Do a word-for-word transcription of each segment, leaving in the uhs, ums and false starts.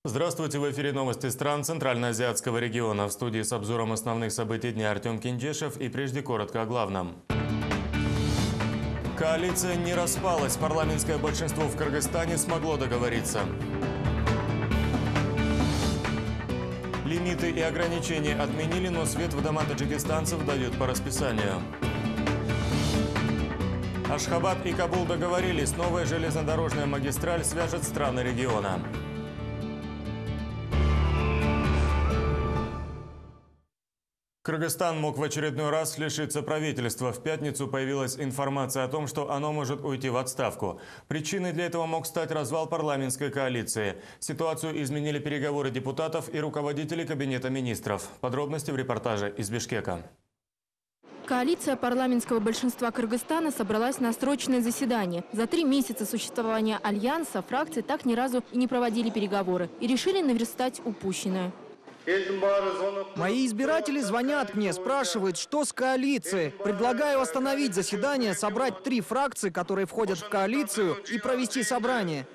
Здравствуйте, в эфире новости стран Центральноазиатского региона. В студии с обзором основных событий дня Артем Киндешев и прежде коротко о главном. Коалиция не распалась, парламентское большинство в Кыргызстане смогло договориться. Лимиты и ограничения отменили, но свет в дома таджикистанцев дают по расписанию. Ашхабад и Кабул договорились, новая железнодорожная магистраль свяжет страны региона. Кыргызстан мог в очередной раз лишиться правительства. В пятницу появилась информация о том, что оно может уйти в отставку. Причиной для этого мог стать развал парламентской коалиции. Ситуацию изменили переговоры депутатов и руководителей Кабинета министров. Подробности в репортаже из Бишкека. Коалиция парламентского большинства Кыргызстана собралась на срочное заседание. За три месяца существования альянса фракции так ни разу и не проводили переговоры и решили наверстать упущенное. Мои избиратели звонят мне, спрашивают, что с коалицией. Предлагаю остановить заседание, собрать три фракции, которые входят в коалицию, и провести собрание.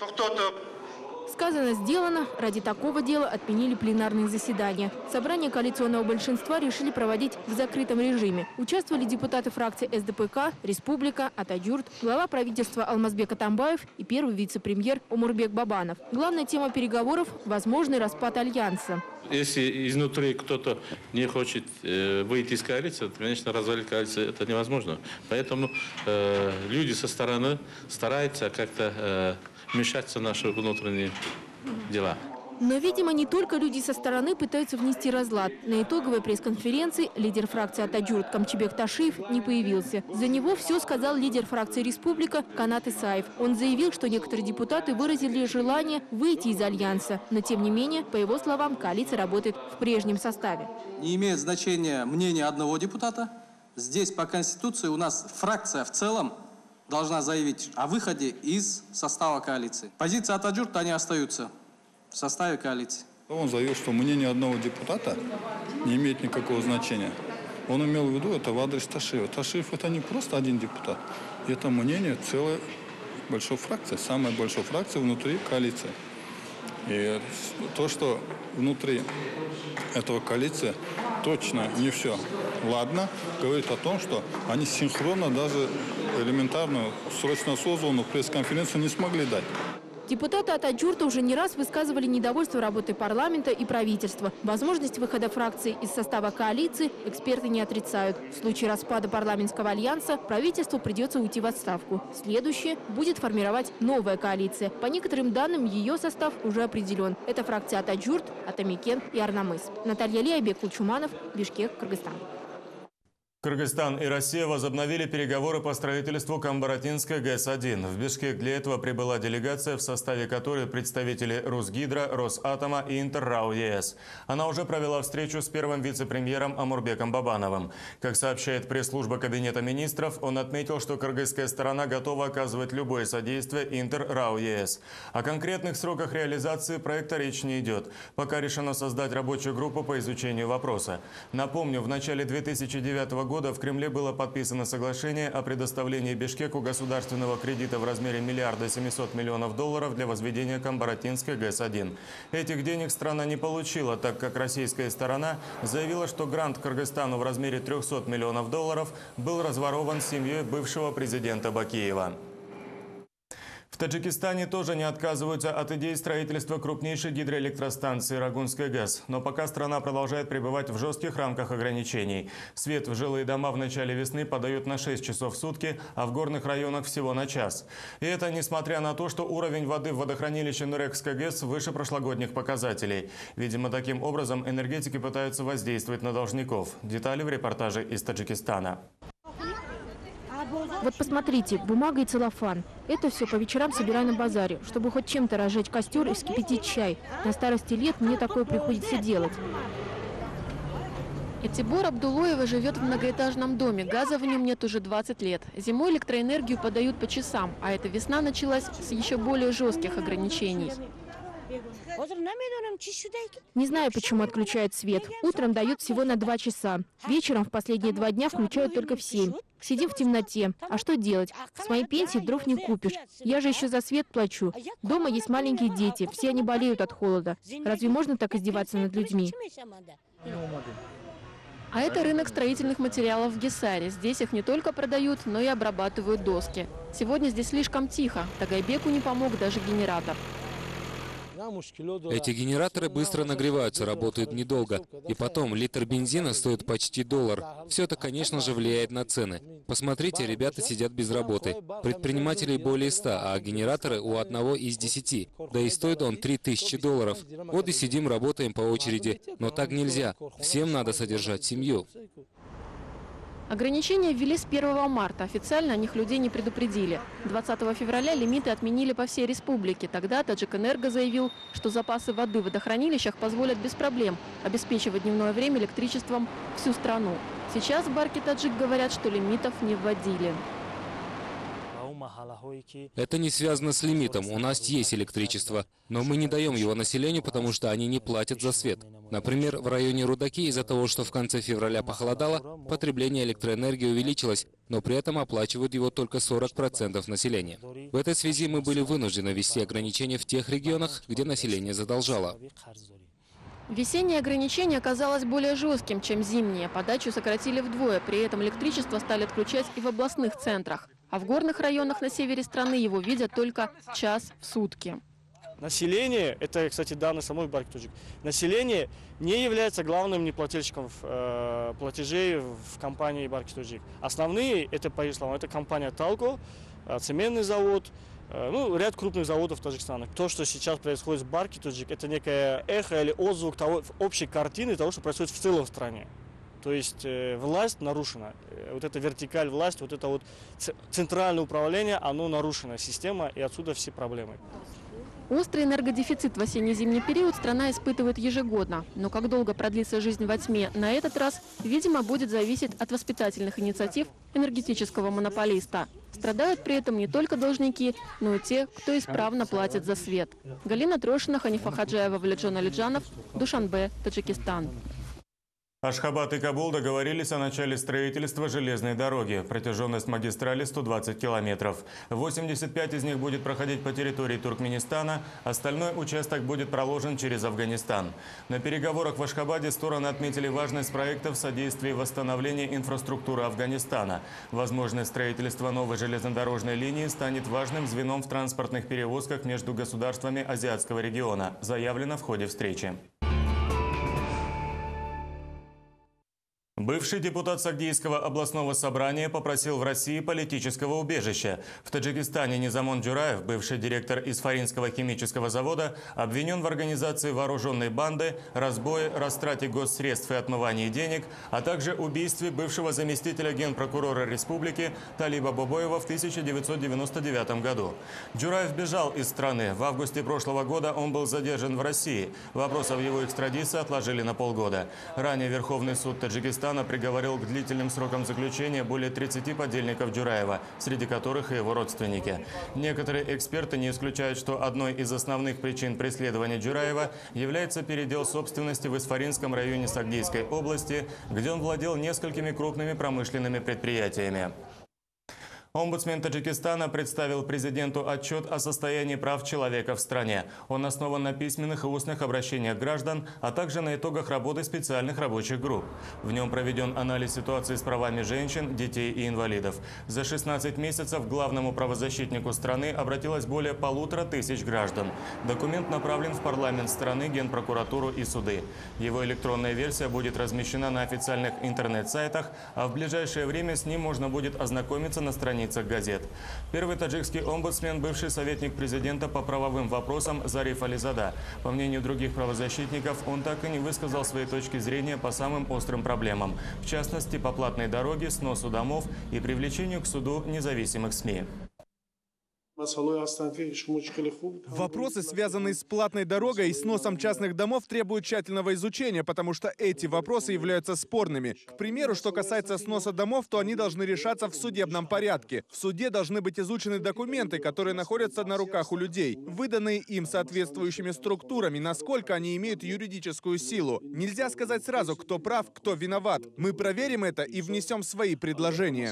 Сказано, сделано. Ради такого дела отменили пленарные заседания. Собрание коалиционного большинства решили проводить в закрытом режиме. Участвовали депутаты фракций эс дэ пэ ка, Республика, Атаджурт, глава правительства Алмазбек Атамбаев и первый вице-премьер Омурбек Бабанов. Главная тема переговоров – возможный распад альянса. Если изнутри кто-то не хочет э, выйти из коалиции, то, конечно, развалить коалицию это невозможно. Поэтому э, люди со стороны стараются как-то э, вмешаться в наши внутренние дела. Но, видимо, не только люди со стороны пытаются внести разлад. На итоговой пресс-конференции лидер фракции Атаджурт Камчебек Ташиев не появился. За него все сказал лидер фракции Республика Канат Исаев. Он заявил, что некоторые депутаты выразили желание выйти из альянса. Но, тем не менее, по его словам, коалиция работает в прежнем составе. Не имеет значения мнение одного депутата. Здесь по Конституции у нас фракция в целом должна заявить о выходе из состава коалиции. Позиция Атаджурта, они остаются в составе коалиции. Он заявил, что мнение одного депутата не имеет никакого значения. Он имел в виду это в адрес Ташиева. Ташиев – это не просто один депутат. Это мнение целой большой фракции, самой большой фракции внутри коалиции. И то, что внутри этого коалиции точно не все ладно, говорит о том, что они синхронно даже элементарную, срочно созванную пресс-конференцию не смогли дать. Депутаты Атаджурта уже не раз высказывали недовольство работой парламента и правительства. Возможность выхода фракции из состава коалиции эксперты не отрицают. В случае распада парламентского альянса правительству придется уйти в отставку. Следующее будет формировать новая коалиция. По некоторым данным, ее состав уже определен. Это фракция Атаджурт, Атамекен и Арнамыс. Наталья Ли, Айбек Кулчуманов, Бишкек, Кыргызстан. Кыргызстан и Россия возобновили переговоры по строительству Камбаратинской ГЭС один. В Бишкек для этого прибыла делегация, в составе которой представители Русгидро, Росатома и Интеррау ЕС. Она уже провела встречу с первым вице-премьером Омурбеком Бабановым. Как сообщает пресс-служба Кабинета министров, он отметил, что кыргызская сторона готова оказывать любое содействие Интеррау ЕС. О конкретных сроках реализации проекта речь не идет. Пока решено создать рабочую группу по изучению вопроса. Напомню, в начале две тысячи девятого года в Кремле было подписано соглашение о предоставлении Бишкеку государственного кредита в размере миллиарда семисот миллионов долларов для возведения Камбаратинской ГЭС один. Этих денег страна не получила, так как российская сторона заявила, что грант Кыргызстану в размере трёхсот миллионов долларов был разворован семьей бывшего президента Бакиева. В Таджикистане тоже не отказываются от идеи строительства крупнейшей гидроэлектростанции Рагунской ГЭС. Но пока страна продолжает пребывать в жестких рамках ограничений. Свет в жилые дома в начале весны подают на шесть часов в сутки, а в горных районах всего на час. И это несмотря на то, что уровень воды в водохранилище Нурекской ГЭС выше прошлогодних показателей. Видимо, таким образом энергетики пытаются воздействовать на должников. Детали в репортаже из Таджикистана. Вот посмотрите, бумага и целлофан. Это все по вечерам собираю на базаре, чтобы хоть чем-то разжечь костер и вскипятить чай. На старости лет мне такое приходится делать. Этибор Абдулоева живет в многоэтажном доме. Газа в нем нет уже двадцать лет. Зимой электроэнергию подают по часам, а эта весна началась с еще более жестких ограничений. Не знаю, почему отключают свет. Утром дают всего на два часа. Вечером в последние два дня включают только в семь. Сидим в темноте. А что делать? С моей пенсии дров не купишь. Я же еще за свет плачу. Дома есть маленькие дети. Все они болеют от холода. Разве можно так издеваться над людьми? А это рынок строительных материалов в Гесаре. Здесь их не только продают, но и обрабатывают доски. Сегодня здесь слишком тихо. Тагайбеку не помог даже генератор. Эти генераторы быстро нагреваются, работают недолго. И потом, литр бензина стоит почти доллар. Все это, конечно же, влияет на цены. Посмотрите, ребята сидят без работы. Предпринимателей более ста, а генераторы у одного из десяти. Да и стоит он три тысячи долларов. Вот и сидим, работаем по очереди. Но так нельзя. Всем надо содержать семью. Ограничения ввели с первого марта. Официально о них людей не предупредили. двадцатого февраля лимиты отменили по всей республике. Тогда Таджикэнерго заявил, что запасы воды в водохранилищах позволят без проблем обеспечивать дневное время электричеством всю страну. Сейчас в Барки Таджик говорят, что лимитов не вводили. Это не связано с лимитом. У нас есть электричество. Но мы не даем его населению, потому что они не платят за свет. Например, в районе Рудаки из-за того, что в конце февраля похолодало, потребление электроэнергии увеличилось, но при этом оплачивают его только сорок процентов населения. В этой связи мы были вынуждены ввести ограничения в тех регионах, где население задолжало. Весеннее ограничение оказалось более жестким, чем зимнее. Подачу сократили вдвое. При этом электричество стали отключать и в областных центрах. А в горных районах на севере страны его видят только час в сутки. Население, это, кстати, данные самой Барки Таджик, население не является главным неплательщиком э, платежей в компании Барки Таджик. Основные, это, по их словам, это компания Талко, э, цементный завод, э, ну, ряд крупных заводов Таджикистана. То, что сейчас происходит с Барки Таджик, это некое эхо или отзвук того, общей картины того, что происходит в целом в стране. То есть э, власть нарушена. Э, вот эта вертикаль власти, вот это вот центральное управление, оно нарушена система, и отсюда все проблемы. Острый энергодефицит в осенне-зимний период страна испытывает ежегодно. Но как долго продлится жизнь во тьме на этот раз, видимо, будет зависеть от воспитательных инициатив энергетического монополиста. Страдают при этом не только должники, но и те, кто исправно платит за свет. Галина Трошина, Ханифа Хаджаева, Валиджон Алиджанов, Душанбе, Таджикистан. Ашхабад и Кабул договорились о начале строительства железной дороги. Протяженность магистрали сто двадцать километров. восемьдесят пять из них будет проходить по территории Туркменистана, остальной участок будет проложен через Афганистан. На переговорах в Ашхабаде стороны отметили важность проекта в содействии восстановления инфраструктуры Афганистана. Возможность строительства новой железнодорожной линии станет важным звеном в транспортных перевозках между государствами азиатского региона, заявлено в ходе встречи. Бывший депутат Сагдийского областного собрания попросил в России политического убежища. В Таджикистане Низамон Джураев, бывший директор Исфаринского химического завода, обвинен в организации вооруженной банды, разбое, растрате госсредств и отмывании денег, а также убийстве бывшего заместителя генпрокурора республики Талиба Бобоева в тысяча девятьсот девяносто девятом году. Джураев бежал из страны. В августе прошлого года он был задержан в России. Вопрос об его экстрадиции отложили на полгода. Ранее Верховный суд Таджикистана приговорил к длительным срокам заключения более тридцати подельников Джураева, среди которых и его родственники. Некоторые эксперты не исключают, что одной из основных причин преследования Джураева является передел собственности в Исфаринском районе Сагдийской области, где он владел несколькими крупными промышленными предприятиями. Омбудсмен Таджикистана представил президенту отчет о состоянии прав человека в стране. Он основан на письменных и устных обращениях граждан, а также на итогах работы специальных рабочих групп. В нем проведен анализ ситуации с правами женщин, детей и инвалидов. За шестнадцать месяцев к главному правозащитнику страны обратилось более полутора тысяч граждан. Документ направлен в парламент страны, Генпрокуратуру и суды. Его электронная версия будет размещена на официальных интернет-сайтах, а в ближайшее время с ним можно будет ознакомиться на странице газет. Первый таджикский омбудсмен, бывший советник президента по правовым вопросам Зариф Ализада. По мнению других правозащитников, он так и не высказал своей точки зрения по самым острым проблемам, в частности, по платной дороге, сносу домов и привлечению к суду независимых СМИ. Вопросы, связанные с платной дорогой и сносом частных домов, требуют тщательного изучения, потому что эти вопросы являются спорными. К примеру, что касается сноса домов, то они должны решаться в судебном порядке. В суде должны быть изучены документы, которые находятся на руках у людей, выданные им соответствующими структурами, насколько они имеют юридическую силу. Нельзя сказать сразу, кто прав, кто виноват. Мы проверим это и внесем свои предложения.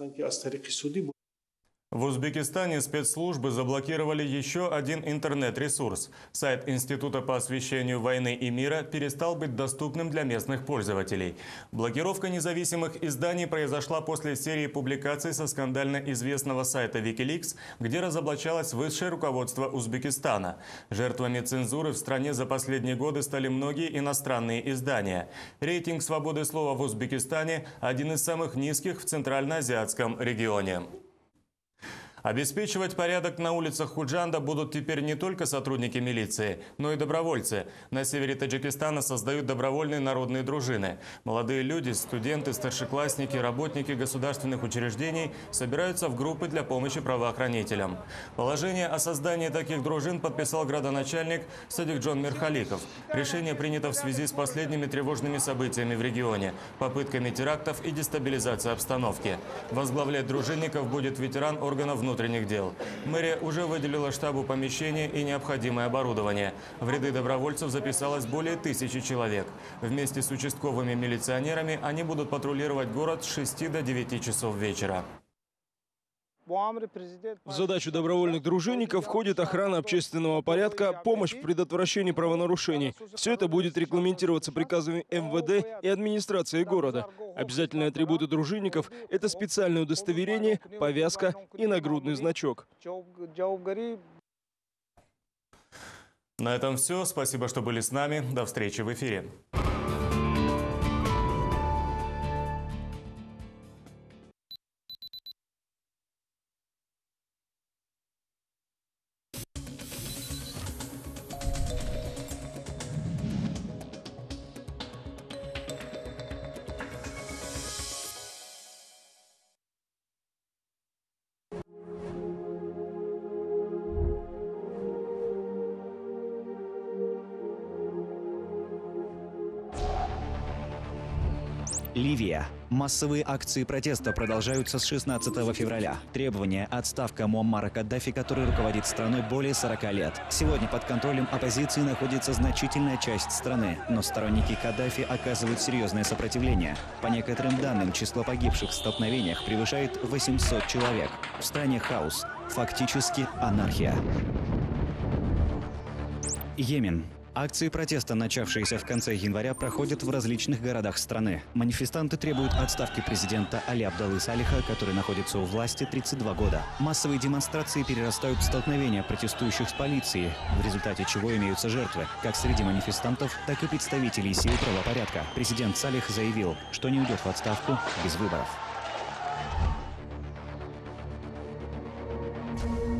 В Узбекистане спецслужбы заблокировали еще один интернет-ресурс. Сайт Института по освещению войны и мира перестал быть доступным для местных пользователей. Блокировка независимых изданий произошла после серии публикаций со скандально известного сайта Wikileaks, где разоблачалось высшее руководство Узбекистана. Жертвами цензуры в стране за последние годы стали многие иностранные издания. Рейтинг свободы слова в Узбекистане один из самых низких в Центральноазиатском регионе. Обеспечивать порядок на улицах Худжанда будут теперь не только сотрудники милиции, но и добровольцы. На севере Таджикистана создают добровольные народные дружины. Молодые люди, студенты, старшеклассники, работники государственных учреждений собираются в группы для помощи правоохранителям. Положение о создании таких дружин подписал градоначальник Садикджон Мирхаликов. Решение принято в связи с последними тревожными событиями в регионе, попытками терактов и дестабилизацией обстановки. Возглавлять дружинников будет ветеран органов внутренних внутренних дел. Мэрия уже выделила штабу помещение и необходимое оборудование. В ряды добровольцев записалось более тысячи человек. Вместе с участковыми милиционерами они будут патрулировать город с шести до девяти часов вечера. В задачу добровольных дружинников входит охрана общественного порядка, помощь в предотвращении правонарушений. Все это будет регламентироваться приказами эм вэ дэ и администрации города. Обязательные атрибуты дружинников – это специальное удостоверение, повязка и нагрудный значок. На этом все. Спасибо, что были с нами. До встречи в эфире. Ливия. Массовые акции протеста продолжаются с шестнадцатого февраля. Требование – отставка Муаммара Каддафи, который руководит страной более сорока лет. Сегодня под контролем оппозиции находится значительная часть страны, но сторонники Каддафи оказывают серьезное сопротивление. По некоторым данным, число погибших в столкновениях превышает восемьсот человек. В стране хаос, фактически анархия. Йемен. Акции протеста, начавшиеся в конце января, проходят в различных городах страны. Манифестанты требуют отставки президента Али Абдаллы Салиха, который находится у власти тридцать два года. Массовые демонстрации перерастают в столкновения протестующих с полицией, в результате чего имеются жертвы, как среди манифестантов, так и представителей сил правопорядка. Президент Салих заявил, что не уйдет в отставку без выборов.